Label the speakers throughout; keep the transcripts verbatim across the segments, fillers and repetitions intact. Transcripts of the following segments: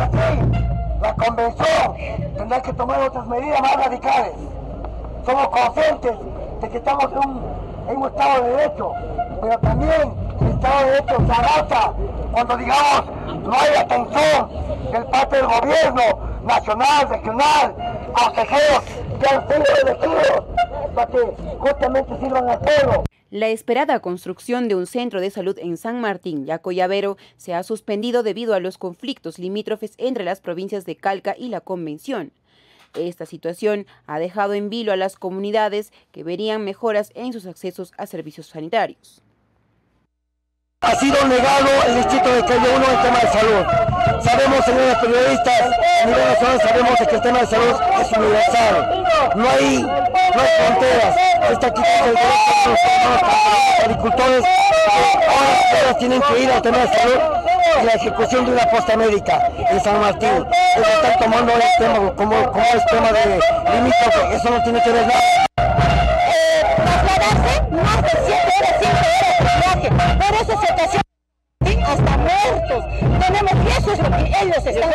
Speaker 1: así, la convención tendrá que tomar otras medidas más radicales. Somos conscientes de que estamos en un, en un Estado de Derecho, pero también el Estado de Derecho se agota cuando, digamos, no hay atención del parte del gobierno nacional, regional, consejeros que han sido elegidos para que justamente sirvan al pueblo.
Speaker 2: La esperada construcción de un centro de salud en San Martín, Yacoyavero, se ha suspendido debido a los conflictos limítrofes entre las provincias de Calca y la Convención. Esta situación ha dejado en vilo a las comunidades que verían mejoras en sus accesos a servicios sanitarios.
Speaker 1: Ha sido negado el distrito de Calle uno el tema de salud. Sabemos, señores periodistas, a nivel nacional sabemos que el tema de salud es universal. No hay, no hay fronteras. Está quitando el derecho de los agricultores. Ahora ellos tienen que ir al tema de salud y la ejecución de una posta médica en San Martín. Ellos están tomando el tema como, como el tema de limítrofe. Eso no tiene que ver nada.
Speaker 3: Eh, trasladarse más de siete horas, cinco horas de viaje. Por eso se ocasiona hasta muertos. Tenemos, y eso es lo que ellos están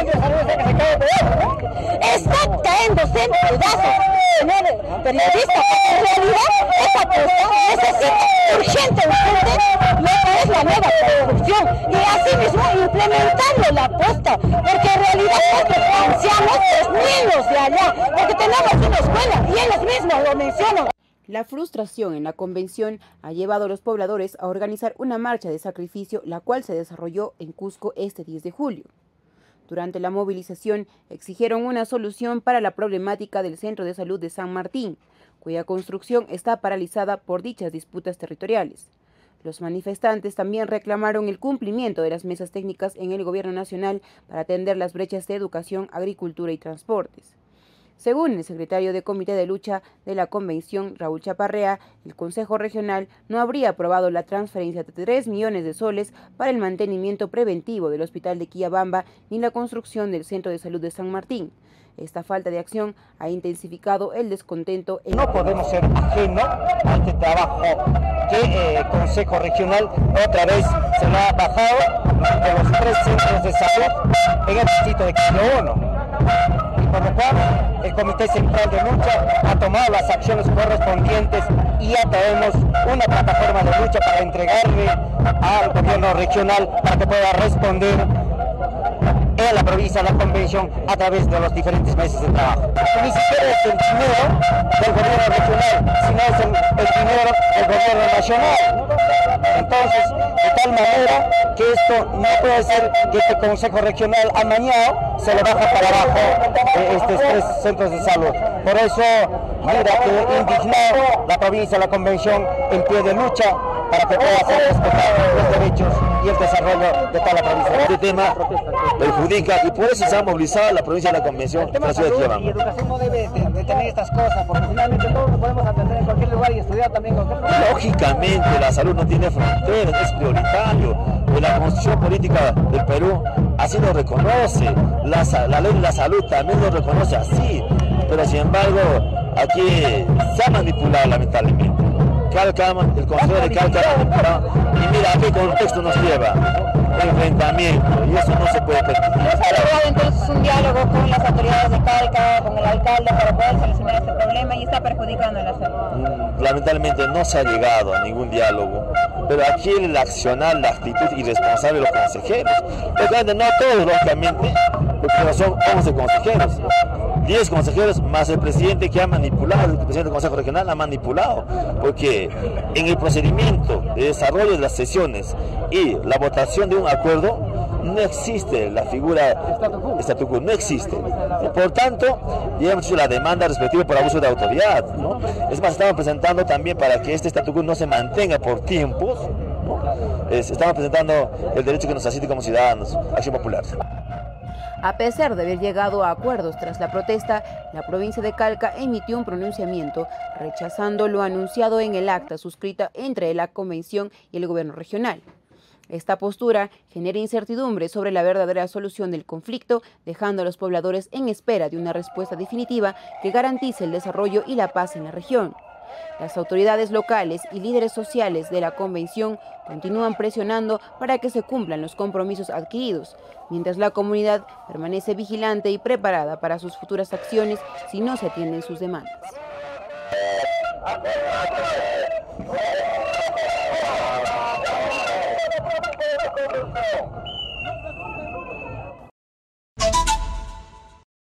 Speaker 3: está cayéndose en pedazos, señor periodista. En realidad, esa posta necesita urgente, urgente lo que es la nueva construcción y así mismo implementarlo la posta, porque en realidad estos ancianos, los niños de allá, porque tenemos una escuela y ellos mismos lo mencionan.
Speaker 2: La frustración en la convención ha llevado a los pobladores a organizar una marcha de sacrificio, la cual se desarrolló en Cusco este diez de julio. Durante la movilización exigieron una solución para la problemática del Centro de Salud de San Martín, cuya construcción está paralizada por dichas disputas territoriales. Los manifestantes también reclamaron el cumplimiento de las mesas técnicas en el gobierno nacional para atender las brechas de educación, agricultura y transportes. Según el secretario de Comité de Lucha de la Convención, Raúl Chaparrea, el Consejo Regional no habría aprobado la transferencia de tres millones de soles para el mantenimiento preventivo del Hospital de Quillabamba ni la construcción del Centro de Salud de San Martín. Esta falta de acción ha intensificado el descontento. En...
Speaker 1: No podemos ser ajenos a este trabajo que el eh, Consejo Regional otra vez se lo ha bajado de los tres centros de salud en el distrito de Calle uno. Por lo cual, el Comité Central de Lucha ha tomado las acciones correspondientes y ya tenemos una plataforma de lucha para entregarle al gobierno regional para que pueda responder en la provincia de la Convención a través de los diferentes meses de trabajo. Ni siquiera es el dinero del gobierno regional, sino es el, el dinero del gobierno nacional. Entonces, de tal manera que esto no puede ser que este Consejo Regional amañado se le baja para abajo eh, estos tres centros de salud. Por eso, mira que indignado la provincia de la Convención en pie de lucha para que pueda ser respetados los derechos y el desarrollo de toda la provincia.
Speaker 4: Este tema perjudica y por eso se ha movilizado la provincia de la Convención.
Speaker 5: El tema de salud y educación no debe de, de tener estas cosas, porque finalmente todos lo podemos atender en cualquier lugar y estudiar también en cualquier lugar.
Speaker 4: Lógicamente la salud no tiene fronteras, es prioritario. La Constitución Política del Perú así lo reconoce, la, la ley de la salud también lo reconoce así, pero sin embargo aquí se ha manipulado lamentablemente. Calca, el Consejo de Calca ha manipulado, y mira a qué contexto nos lleva, enfrentamiento, y eso no se puede permitir.
Speaker 3: ¿No se ha logrado entonces un diálogo con las autoridades de Calca, con el alcalde, para poder solucionar este problema y está perjudicando a la salud?
Speaker 4: Lamentablemente no se ha llegado a ningún diálogo, pero aquí el accionar, la actitud irresponsable de los consejeros, porque no todos, lógicamente, porque son once consejeros, diez consejeros más el presidente que ha manipulado, el presidente del Consejo Regional ha manipulado, porque en el procedimiento de desarrollo de las sesiones y la votación de un acuerdo, no existe la figura statu quo, no existe. Por tanto, ya hemos hecho la demanda respectiva por abuso de autoridad, ¿no? Es más, estamos presentando también para que este statu quo no se mantenga por tiempos, ¿no? Es, estamos presentando el derecho que nos asiste como ciudadanos, Acción Popular.
Speaker 2: A pesar de haber llegado a acuerdos tras la protesta, la provincia de Calca emitió un pronunciamiento rechazando lo anunciado en el acta suscrita entre la Convención y el gobierno regional. Esta postura genera incertidumbre sobre la verdadera solución del conflicto, dejando a los pobladores en espera de una respuesta definitiva que garantice el desarrollo y la paz en la región. Las autoridades locales y líderes sociales de la convención continúan presionando para que se cumplan los compromisos adquiridos, mientras la comunidad permanece vigilante y preparada para sus futuras acciones si no se atienden sus demandas.